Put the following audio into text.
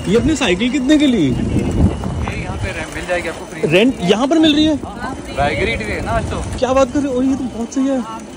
ये अपनी साइकिल कितने की ली? ये यहाँ पे मिल जाएगी आपको फ्री। रेंट यहाँ पर मिल रही है? बैगरी है ना आज तो। क्या बात कर रहे हो? ये तो बहुत सही है।